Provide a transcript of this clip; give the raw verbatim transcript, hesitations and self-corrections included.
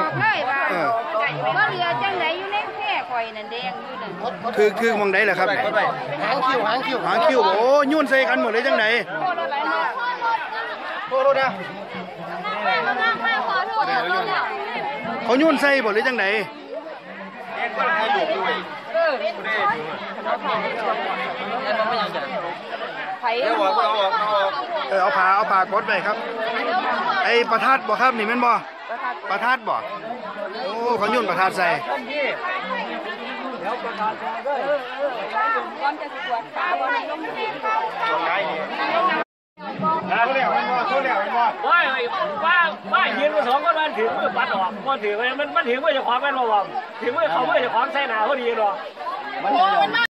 บอกเลยว่าว่าเรือจังไหนอยู่ในแพร่ข่อยนั่นแดงอยู่นั่นคือคือมองได้เหรอครับหางคิวหางคิวหางคิวโอ้ยุ่นใส่กันหมดเลยจังไหนโทษนะเขายุ่นใส่หมดเลยจังไหนเออเอาผ้าเอาผ้ากดไปครับไอ้ประทัดบ่ครับนี่แม่นบ่ประทัดบ่โอ้เขายุ่นประทัดใส่ว่าว่าว่ายืนมาสองคนมันถือมือปัดออกมันถือมันมันถือมือจะขวางกันมาบอกถือมือเขามือจะขวางใส่หนาเขาดีหรอ